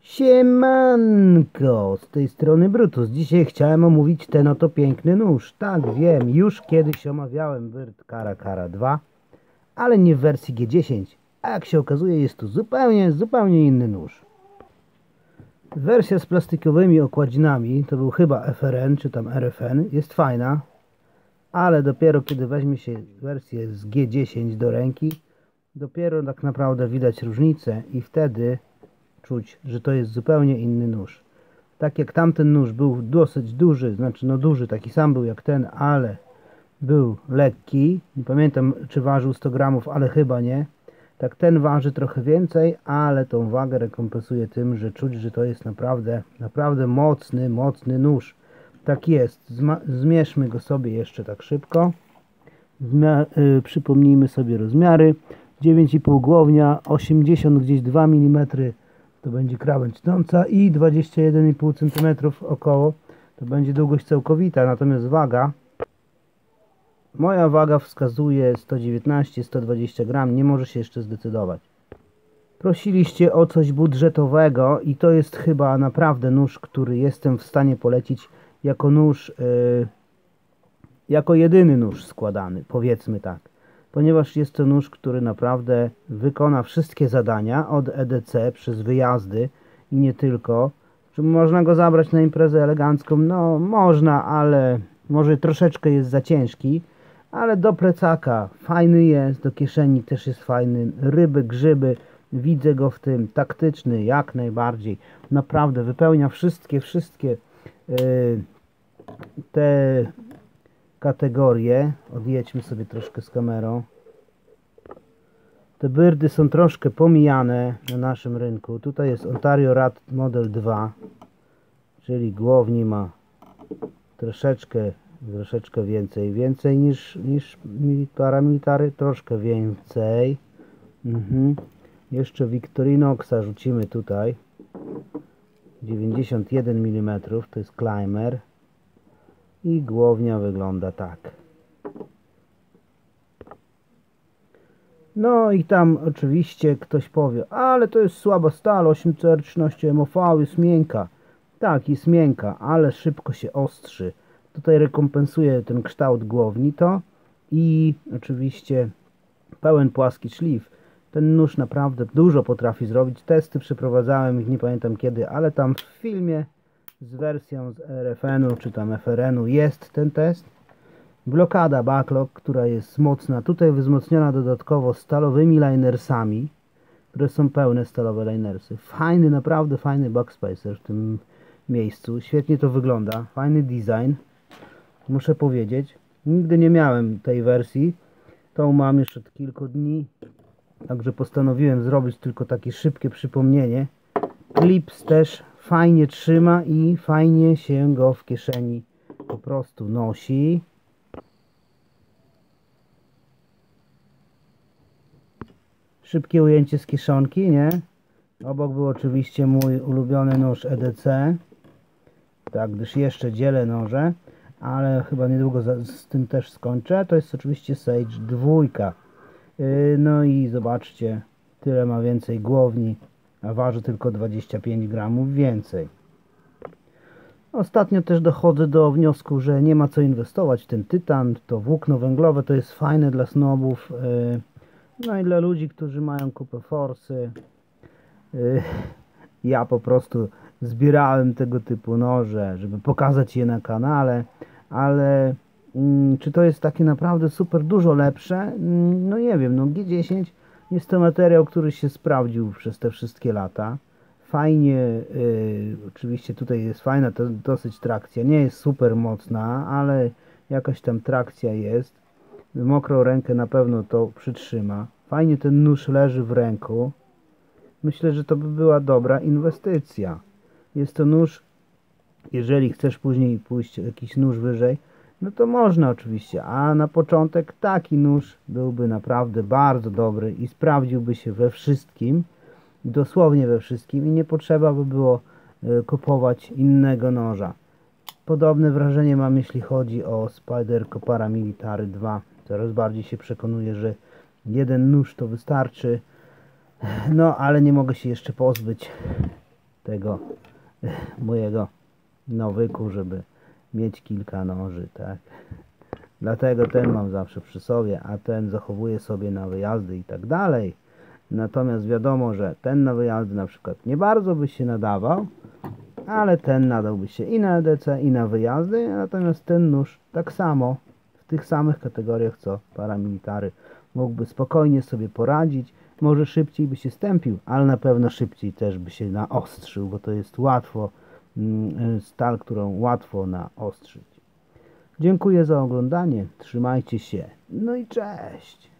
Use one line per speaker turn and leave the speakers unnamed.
Siemanko, z tej strony Brutus. Dzisiaj chciałem omówić ten oto piękny nóż. Tak, wiem, już kiedyś omawiałem Byrd Cara 2, ale nie w wersji G10. A jak się okazuje, jest to zupełnie inny nóż. Wersja z plastikowymi okładzinami, to był chyba FRN czy tam RFN, jest fajna, ale dopiero kiedy weźmie się wersję z G10 do ręki, dopiero tak naprawdę widać różnicę i wtedy czuć, że to jest zupełnie inny nóż. Tak jak tamten nóż był dosyć duży, znaczy no duży, taki sam był jak ten, ale był lekki. Nie pamiętam, czy ważył 100 gramów, ale chyba nie. Tak ten waży trochę więcej, ale tą wagę rekompensuje tym, że czuć, że to jest naprawdę mocny nóż. Tak jest. Zmierzmy go sobie jeszcze tak szybko. Przypomnijmy sobie rozmiary. 9,5 głownia, 80 gdzieś 2 mm to będzie krawędź tąca i 21,5 cm około to będzie długość całkowita, natomiast waga, moja waga wskazuje 119-120 gram, nie może się jeszcze zdecydować. Prosiliście o coś budżetowego i to jest chyba naprawdę nóż, który jestem w stanie polecić jako nóż, jako jedyny nóż składany, powiedzmy tak. Ponieważ jest to nóż, który naprawdę wykona wszystkie zadania od EDC przez wyjazdy i nie tylko. Czy można go zabrać na imprezę elegancką? No można, ale może troszeczkę jest za ciężki. Ale do plecaka fajny jest, do kieszeni też jest fajny. Ryby, grzyby, widzę go w tym. Taktyczny jak najbardziej. Naprawdę wypełnia wszystkie te kategorie. Odjedźmy sobie troszkę z kamerą. Te byrdy są troszkę pomijane na naszym rynku. Tutaj jest Ontario Rat Model 2, czyli głowni ma troszeczkę więcej niż paramilitary, troszkę więcej. Jeszcze Victorinoxa rzucimy tutaj. 91 mm, to jest Climber. I głownia wygląda tak. No i tam oczywiście ktoś powie, ale to jest słaba stal, 8CR13 MOV jest miękka. Tak, jest miękka, ale szybko się ostrzy. Tutaj rekompensuje ten kształt głowni to i oczywiście pełen płaski szlif. Ten nóż naprawdę dużo potrafi zrobić. Testy przeprowadzałem, ich nie pamiętam kiedy, ale tam w filmie z wersją z RFN-u czy tam FRN-u jest ten test. Blokada backlog, która jest mocna, tutaj wzmocniona dodatkowo stalowymi linersami, które są pełne stalowe linersy. Fajny, naprawdę fajny backspacer w tym miejscu, świetnie to wygląda, fajny design, muszę powiedzieć. Nigdy nie miałem tej wersji, tą mam już od kilku dni, także postanowiłem zrobić tylko takie szybkie przypomnienie. Clips też fajnie trzyma i fajnie się go w kieszeni po prostu nosi. Szybkie ujęcie z kieszonki, nie? Obok był oczywiście mój ulubiony nóż EDC. Tak, gdyż jeszcze dzielę noże, ale chyba niedługo z tym też skończę. To jest oczywiście Sage 2. No i zobaczcie, tyle ma więcej głowni, a waży tylko 25 gramów więcej. Ostatnio też dochodzę do wniosku, że nie ma co inwestować w ten tytan. To włókno węglowe to jest fajne dla snobów. No i dla ludzi, którzy mają kupę forsy. Ja po prostu zbierałem tego typu noże, żeby pokazać je na kanale, ale czy to jest takie naprawdę super dużo lepsze? No nie wiem, no G10 jest to materiał, który się sprawdził przez te wszystkie lata. Fajnie, oczywiście tutaj jest fajna to dosyć trakcja, nie jest super mocna, ale jakaś tam trakcja jest. Mokrą rękę na pewno to przytrzyma. Fajnie ten nóż leży w ręku. Myślę, że to by była dobra inwestycja. Jest to nóż, jeżeli chcesz później pójść jakiś nóż wyżej, no to można oczywiście, a na początek taki nóż byłby naprawdę bardzo dobry i sprawdziłby się we wszystkim, dosłownie we wszystkim i nie potrzeba by było kupować innego noża. Podobne wrażenie mam, jeśli chodzi o Spyderco Paramilitary 2. Coraz bardziej się przekonuję, że jeden nóż to wystarczy. No, ale nie mogę się jeszcze pozbyć tego mojego nawyku, żeby mieć kilka noży, tak? Dlatego ten mam zawsze przy sobie, a ten zachowuję sobie na wyjazdy i tak dalej. Natomiast wiadomo, że ten na wyjazdy na przykład nie bardzo by się nadawał, ale ten nadałby się i na EDC, i na wyjazdy, natomiast ten nóż tak samo, w tych samych kategoriach co paramilitary, mógłby spokojnie sobie poradzić, może szybciej by się stępił, ale na pewno szybciej też by się naostrzył, bo to jest łatwo, stal, którą łatwo naostrzyć. Dziękuję za oglądanie, trzymajcie się, no i cześć!